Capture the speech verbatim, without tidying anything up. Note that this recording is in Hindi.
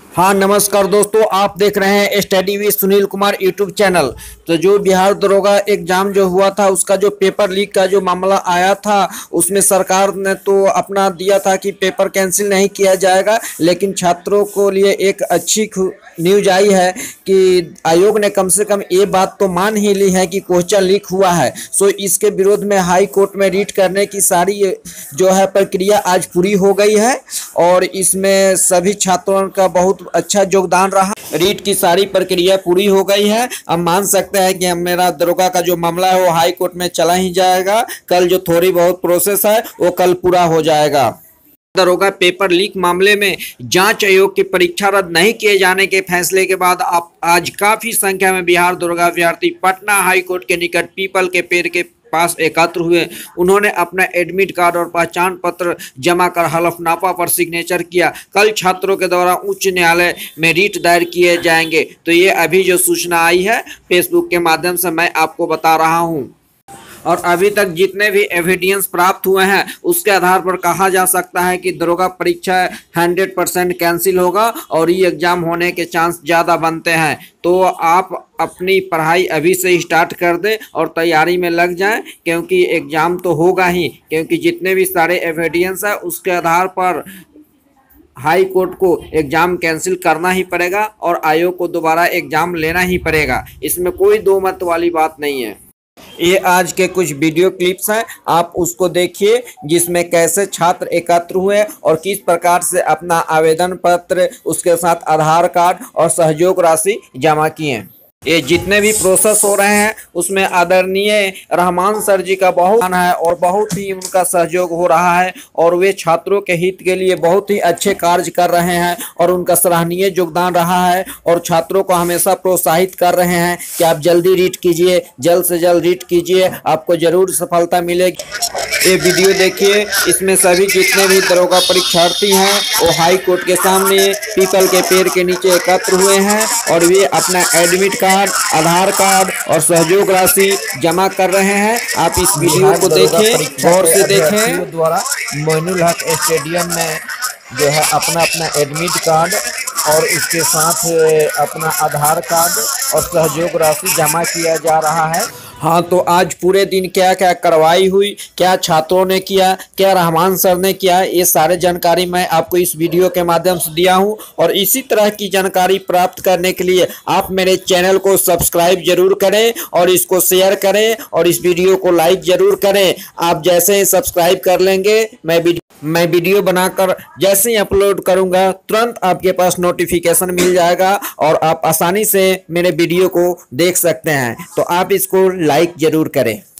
हाँ नमस्कार दोस्तों, आप देख रहे हैं study with Sunil Kumar YouTube channel. तो जो बिहार दरोगा एग्जाम जो हुआ था उसका जो पेपर लीक का जो मामला आया था उसमें सरकार ने तो अपना दिया था कि पेपर कैंसिल नहीं किया जाएगा, लेकिन छात्रों को लिए एक अच्छी न्यूज आई है कि आयोग ने कम से कम ये बात तो मान ही ली है कि क्वेश्चन लीक हुआ है। सो इसके विरोध में हाई कोर्ट में रीट करने की सारी जो है प्रक्रिया आज पूरी हो गई है और इसमें सभी छात्रों का बहुत अच्छा योगदान रहा। रीट की सारी प्रक्रिया पूरी हो गई है। अब मान सकते हैं कि मेरा दरोगा का जो मामला है वो हाई कोर्ट में चला ही जाएगा। कल जो थोड़ी बहुत प्रोसेस है वो कल पूरा हो जाएगा। दरोगा पेपर लीक मामले में जांच आयोग की परीक्षा रद्द नहीं किए जाने के फैसले के बाद आप आज काफी संख्या में बिहार दरोगा अभ्यर्थी पटना हाई कोर्ट के निकट पीपल के पेड़ के पास एकत्र हुए। उन्होंने अपना एडमिट कार्ड और पहचान पत्र जमा कर हलफनामा पर सिग्नेचर किया। कल छात्रों के द्वारा उच्च न्यायालय में रीट दायर किए जाएंगे। तो ये अभी जो सूचना आई है फेसबुक के माध्यम से मैं आपको बता रहा हूँ और अभी तक जितने भी एविडेंस प्राप्त हुए हैं उसके आधार पर कहा जा सकता है कि दरोगा परीक्षा हंड्रेड परसेंट कैंसिल होगा और ये एग्जाम होने के चांस ज़्यादा बनते हैं। तो आप अपनी पढ़ाई अभी से स्टार्ट कर दें और तैयारी में लग जाएं, क्योंकि एग्ज़ाम तो होगा ही, क्योंकि जितने भी सारे एविडेंस है उसके आधार पर हाई कोर्ट को एग्ज़ाम कैंसिल करना ही पड़ेगा और आयोग को दोबारा एग्ज़ाम लेना ही पड़ेगा। इसमें कोई दो मत वाली बात नहीं है। ये आज के कुछ वीडियो क्लिप्स हैं, आप उसको देखिए जिसमें कैसे छात्र एकत्र हुए और किस प्रकार से अपना आवेदन पत्र उसके साथ आधार कार्ड और सहयोग राशि जमा किए। ये जितने भी प्रोसेस हो रहे हैं उसमें आदरणीय रहमान सर जी का बहुत है और बहुत ही उनका सहयोग हो रहा है और वे छात्रों के हित के लिए बहुत ही अच्छे कार्य कर रहे हैं और उनका सराहनीय योगदान रहा है और छात्रों को हमेशा प्रोत्साहित कर रहे हैं कि आप जल्दी रीट कीजिए, जल्द से जल्द रीट कीजिए, आपको जरूर सफलता मिलेगी। ये वीडियो देखिए, इसमें सभी जितने भी दरोगा परीक्षार्थी हैं वो हाई कोर्ट के सामने पीपल के पेड़ के नीचे एकत्र हुए हैं और वे अपना एडमिट कार्ड, आधार कार्ड और सहयोग राशि जमा कर रहे हैं। आप इस वीडियो को देखें, गौर से देखें। द्वारा मोइनुल हक स्टेडियम में जो है अपना अपना एडमिट कार्ड और उसके साथ अपना आधार कार्ड और सहयोग राशि जमा किया जा रहा है। हाँ, तो आज पूरे दिन क्या क्या कार्रवाई हुई, क्या छात्रों ने किया, क्या रहमान सर ने किया, ये सारे जानकारी मैं आपको इस वीडियो के माध्यम से दिया हूँ। और इसी तरह की जानकारी प्राप्त करने के लिए आप मेरे चैनल को सब्सक्राइब जरूर करें और इसको शेयर करें और इस वीडियो को लाइक जरूर करें। आप जैसे ही सब्सक्राइब कर लेंगे मैं वीडियो मैं वीडियो बनाकर जैसे ही अपलोड करूंगा तुरंत आपके पास नोटिफिकेशन मिल जाएगा और आप आसानी से मेरे वीडियो को देख सकते हैं। तो आप इसको लाइक जरूर करें।